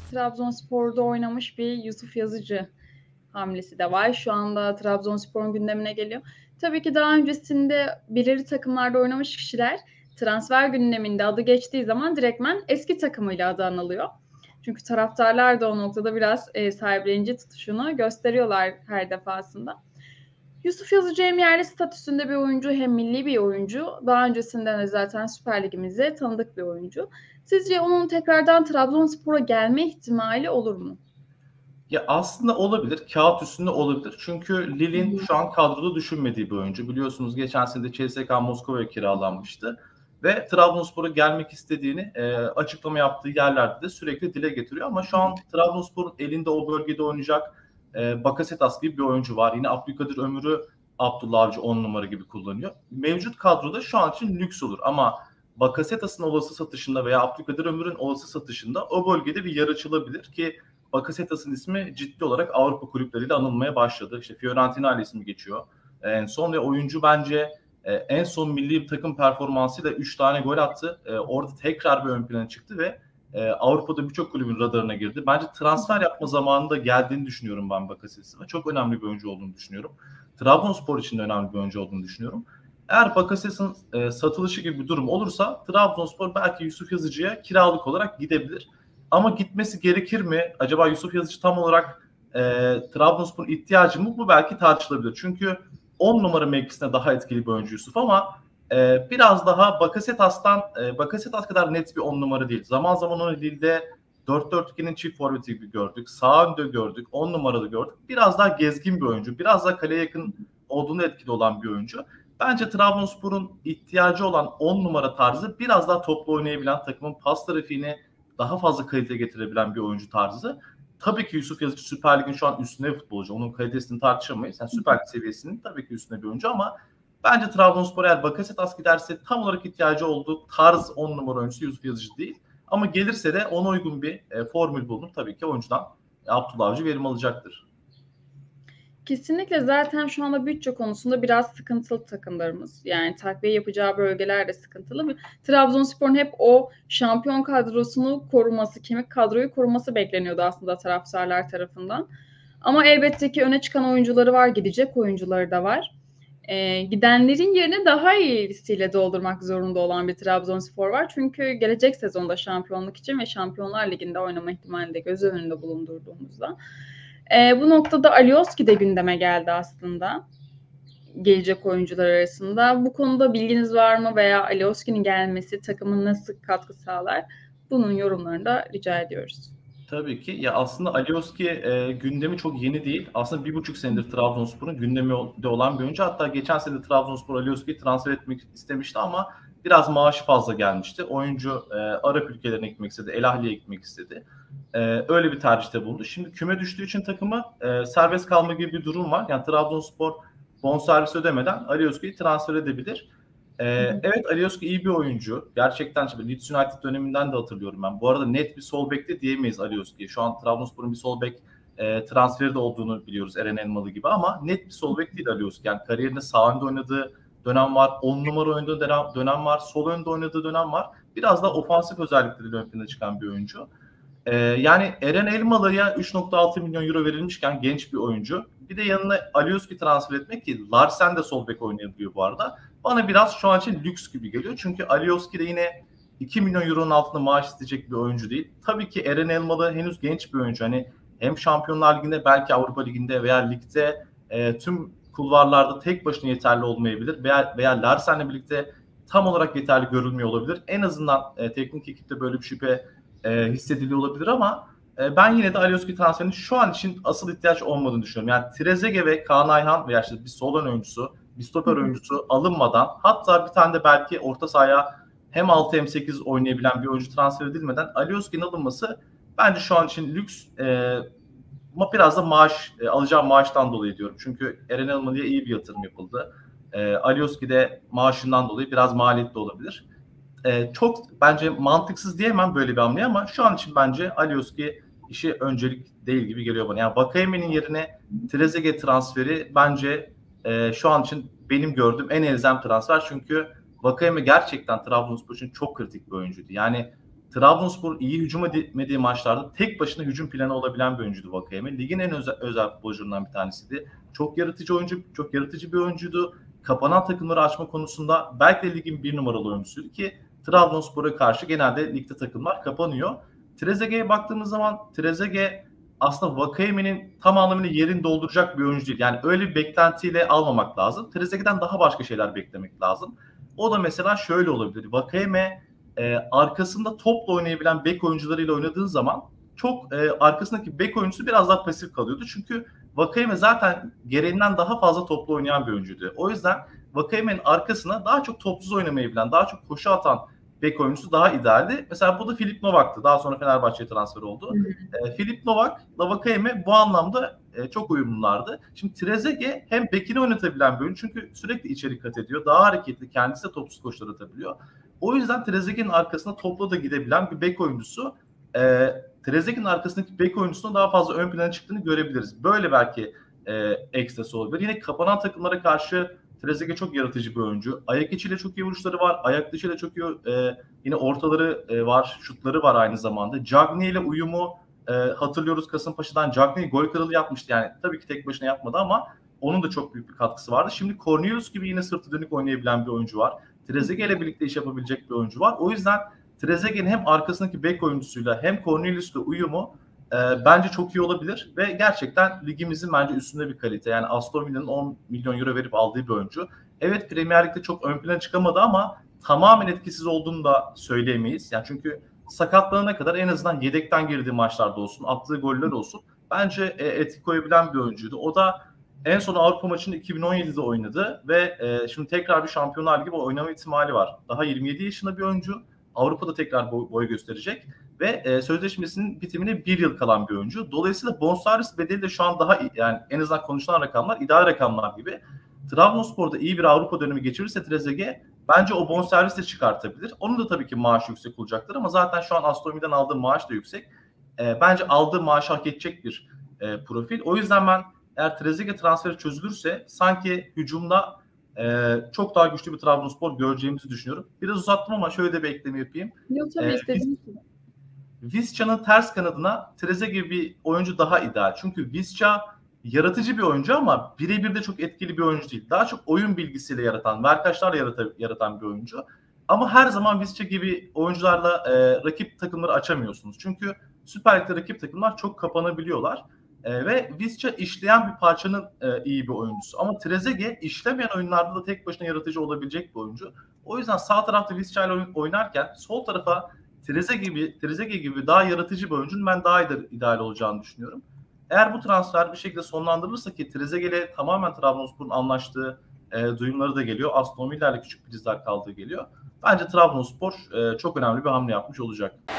Trabzonspor'da oynamış bir Yusuf Yazıcı hamlesi de var. Şu anda Trabzonspor'un gündemine geliyor. Tabii ki daha öncesinde belirli takımlarda oynamış kişiler transfer gündeminde adı geçtiği zaman direktmen eski takımıyla adı anılıyor. Çünkü taraftarlar da o noktada biraz sahiplenici tutuşunu gösteriyorlar her defasında. Yusuf Yazıcı hem yerli statüsünde bir oyuncu hem milli bir oyuncu. Daha öncesinden de zaten Süper Ligimizde tanıdık bir oyuncu. Sizce onun tekrardan Trabzonspor'a gelme ihtimali olur mu? Ya aslında olabilir. Kağıt üstünde olabilir. Çünkü Lille'in şu an kadroda düşünmediği bir oyuncu. Biliyorsunuz geçen sene de CSKA Moskova'ya kiralanmıştı. Ve Trabzonspor'a gelmek istediğini açıklama yaptığı yerlerde de sürekli dile getiriyor. Ama şu an Trabzonspor'un elinde o bölgede oynayacak Bakasetas gibi bir oyuncu var. Yine Abdülkadir Ömür'ü Abdullah Avcı 10 numara gibi kullanıyor. Mevcut kadroda şu an için lüks olur. Ama Bakasetas'ın olası satışında veya Abdülkadir Ömür'ün olası satışında o bölgede bir yer açılabilir ki Bakasetas'ın ismi ciddi olarak Avrupa kulüpleriyle anılmaya başladı. İşte Fiorentina ile ismi geçiyor en son ve oyuncu bence en son milli takım performansıyla 3 tane gol attı. Orada tekrar bir ön plana çıktı ve Avrupa'da birçok kulübün radarına girdi. Bence transfer yapma zamanında geldiğini düşünüyorum ben Bakasetas'ın. Çok önemli bir oyuncu olduğunu düşünüyorum. Trabzonspor için de önemli bir oyuncu olduğunu düşünüyorum. Eğer Bakasetas'ın satılışı gibi bir durum olursa Trabzonspor belki Yusuf Yazıcı'ya kiralık olarak gidebilir. Ama gitmesi gerekir mi? Acaba Yusuf Yazıcı tam olarak Trabzonspor'un ihtiyacı mı? Bu belki tartışılabilir. Çünkü 10 numara mevkisine daha etkili bir oyuncu Yusuf ama biraz daha Bakasetas kadar net bir 10 numara değil. Zaman zaman onu Lille'de 4-4-2'nin çift forveti gibi gördük. Sağ önde gördük. 10 numaralı gördük. Biraz daha gezgin bir oyuncu. Biraz daha kaleye yakın olduğunu etkili olan bir oyuncu. Bence Trabzonspor'un ihtiyacı olan 10 numara tarzı biraz daha toplu oynayabilen, takımın pas trafiğini daha fazla kalite getirebilen bir oyuncu tarzı. Tabii ki Yusuf Yazıcı Süper Lig'in şu an üstünde bir futbolcu. Onun kalitesini tartışamayız. Yani Süper Lig seviyesinin tabii ki üstünde bir oyuncu ama bence Trabzonspor eğer Bakasetas giderse tam olarak ihtiyacı olduğu tarz 10 numara oyuncusu Yusuf Yazıcı değil. Ama gelirse de ona uygun bir formül bulunup tabii ki oyuncudan Abdullah Avcı verim alacaktır. Kesinlikle zaten şu anda bütçe konusunda biraz sıkıntılı takımlarımız. Yani takviye yapacağı bölgeler de sıkıntılı. Trabzonspor'un hep o şampiyon kadrosunu koruması, kemik kadroyu koruması bekleniyordu aslında taraftarlar tarafından. Ama elbette ki öne çıkan oyuncuları var, gidecek oyuncuları da var. Gidenlerin yerine daha iyisiyle doldurmak zorunda olan bir Trabzonspor var. Çünkü gelecek sezonda şampiyonluk için ve Şampiyonlar Ligi'nde oynama ihtimalini de göz önünde bulundurduğumuzda. Bu noktada Alioski de gündeme geldi aslında gelecek oyuncular arasında. Bu konuda bilginiz var mı veya Alioski'nin gelmesi takımın nasıl katkı sağlar? Bunun yorumlarını da rica ediyoruz. Tabii ki. Ya aslında Alioski gündemi çok yeni değil. Aslında 1,5 senedir Trabzonspor'un gündeminde olan bir oyuncu. Hatta geçen sene Trabzonspor Alioski'yi transfer etmek istemişti ama biraz maaşı fazla gelmişti. Oyuncu Arap ülkelerine gitmek istedi. El Ahli'ye gitmek istedi. Öyle bir tercihte bulundu. Şimdi küme düştüğü için takımı serbest kalma gibi bir durum var. Yani Trabzonspor bonservis ödemeden Alioski'yi transfer edebilir. Evet, Alioski iyi bir oyuncu. Gerçekten şimdi Leeds United döneminden de hatırlıyorum ben. Bu arada net bir sol bek de diyemeyiz Alioski'ye. Şu an Trabzonspor'un bir sol bek transferi de olduğunu biliyoruz Eren Elmalı gibi ama net bir sol bek değil Alioski. Yani kariyerinde sağ önde oynadığı dönem var. 10 numara oynadığı dönem var. Sol önde oynadığı dönem var. Biraz da ofansif özellikleriyle ön plana çıkan bir oyuncu. Yani Eren Elmalı'ya 3,6 milyon euro verilmişken genç bir oyuncu. Bir de yanına Alioski transfer etmek ki Larsen de sol bek oynayabiliyor bu arada. Bana biraz şu an için lüks gibi geliyor. Çünkü Alioski de yine 2 milyon euronun altında maaş isteyecek bir oyuncu değil. Tabii ki Eren Elmalı henüz genç bir oyuncu. Hani hem Şampiyonlar Ligi'nde belki Avrupa Ligi'nde veya ligde tüm kulvarlarda tek başına yeterli olmayabilir. Veya Larsen'le birlikte tam olarak yeterli görülmüyor olabilir. En azından teknik ekipte böyle bir şüphe hissediliyor olabilir ama ben yine de Alioski transferinin şu an için asıl ihtiyaç olmadığını düşünüyorum. Yani Trezeguet ve Kaan Ayhan veya işte bir sol ön oyuncusu, bir stoper oyuncusu alınmadan hatta bir tane de belki orta sahaya hem 6 hem 8 oynayabilen bir oyuncu transfer edilmeden Alioski'nin alınması bence şu an için lüks ama biraz da alacağı maaştan dolayı diyorum. Çünkü Eren Elmalı'ya iyi bir yatırım yapıldı. Alioski de maaşından dolayı biraz maliyetli olabilir. Çok bence mantıksız diyemem böyle bir hamle ama şu an için bence Alioski işi öncelik değil gibi geliyor bana. Yani Vakayeme'nin yerine Trezeguet transferi bence şu an için benim gördüğüm en elzem transfer. Çünkü Vakayeme gerçekten Trabzonspor için çok kritik bir oyuncuydu. Yani Trabzonspor iyi hücum etmediği maçlarda tek başına hücum planı olabilen bir oyuncuydu Vakayeme. Ligin en özel futbolcularından bir tanesiydi. Çok yaratıcı oyuncu, çok yaratıcı bir oyuncuydu. Kapanan takımları açma konusunda belki de ligin bir numaralı oyuncusuydu ki Trabzonspor'a karşı genelde ligde takımlar kapanıyor. Trezeguet'e baktığımız zaman Trezeguet aslında Vakayeme'nin tam anlamıyla yerini dolduracak bir oyuncu değil. Yani öyle bir beklentiyle almamak lazım. Trezeguet'ten daha başka şeyler beklemek lazım. O da mesela şöyle olabilir. Vakayeme arkasında topla oynayabilen bek oyuncularıyla oynadığın zaman çok arkasındaki bek oyuncusu biraz daha pasif kalıyordu. Çünkü Vakayeme zaten gereğinden daha fazla toplu oynayan bir oyuncuydu. O yüzden Vakayeme'nin arkasına daha çok topsuz oynamayı bilen, daha çok koşu atan bek oyuncusu daha idealdi. Mesela bu da Filip Novak'tı. Daha sonra Fenerbahçe'ye transfer oldu. Filip Novak'la Vakayeme bu anlamda çok uyumlulardı. Şimdi Trezeguet hem bekini oynatabilen bir oyuncu çünkü sürekli içeri kat ediyor. Daha hareketli, kendisi de topsuz koşular atabiliyor. O yüzden Trezeguet'in arkasına topla da gidebilen bir bek oyuncusu Trezeguet'in arkasındaki bek oyuncusuna daha fazla ön plana çıktığını görebiliriz. Böyle belki ekstrası olabilir. Yine kapanan takımlara karşı Trezeguet çok yaratıcı bir oyuncu. Ayak içiyle çok iyi vuruşları var. Ayak dışıyla çok iyi yine ortaları var. Şutları var aynı zamanda. Cagney ile uyumu hatırlıyoruz Kasımpaşa'dan. Cagney gol kralı yapmıştı. Yani tabii ki tek başına yapmadı ama onun da çok büyük bir katkısı vardı. Şimdi Cornelius gibi yine sırtı dönük oynayabilen bir oyuncu var. Trezeguet ile birlikte iş yapabilecek bir oyuncu var. O yüzden Trezeguet'in hem arkasındaki bek oyuncusuyla hem Cornelius'la uyumu bence çok iyi olabilir ve gerçekten ligimizin bence üstünde bir kalite. Yani Aston Villa'nın 10 milyon euro verip aldığı bir oyuncu. Evet Premier Lig'de çok ön plana çıkamadı ama tamamen etkisiz olduğunu da söyleyemeyiz. Yani çünkü sakatlanana kadar en azından yedekten girdiği maçlarda olsun, attığı goller olsun bence etki koyabilen bir oyuncuydu. O da en son Avrupa maçını 2017'de oynadı ve şimdi tekrar bir Şampiyonlar Ligi oynama ihtimali var. Daha 27 yaşında bir oyuncu. Avrupa'da tekrar boy gösterecek ve sözleşmesinin bitimine bir yıl kalan bir oyuncu. Dolayısıyla bonservis bedeli de şu an daha yani en azından konuşulan rakamlar ideal rakamlar gibi. Trabzonspor'da iyi bir Avrupa dönemi geçirirse Trezeguet bence o bonservis de çıkartabilir. Onun da tabii ki maaşı yüksek olacaktır ama zaten şu an Aston Villa'dan aldığı maaş da yüksek. Bence aldığı maaşı hak edecek bir profil. O yüzden ben eğer Trezeguet transferi çözülürse sanki hücumda çok daha güçlü bir Trabzonspor göreceğimizi düşünüyorum. Biraz uzattım ama şöyle de bir ekleme yapayım. Yok tabii istediğiniz gibi. Visca'nın ters kanadına Trezeguet gibi bir oyuncu daha ideal. Çünkü Visca yaratıcı bir oyuncu ama birebir de çok etkili bir oyuncu değil. Daha çok oyun bilgisiyle verkaçlarla yaratan bir oyuncu. Ama her zaman Visca gibi oyuncularla rakip takımları açamıyorsunuz. Çünkü Süper Lig'de rakip takımlar çok kapanabiliyorlar. Ve Visca işleyen bir parçanın iyi bir oyuncusu. Ama Trezeguet işlemeyen oyunlarda da tek başına yaratıcı olabilecek bir oyuncu. O yüzden sağ tarafta Visca ile oynarken sol tarafa Trezeguet gibi daha yaratıcı bir oyuncunun ben daha ideal olacağını düşünüyorum. Eğer bu transfer bir şekilde sonlandırılırsa ki Trezeguet ile tamamen Trabzonspor'un anlaştığı duyumları da geliyor. Aston Villa ile küçük prizler kaldığı geliyor. Bence Trabzonspor çok önemli bir hamle yapmış olacak.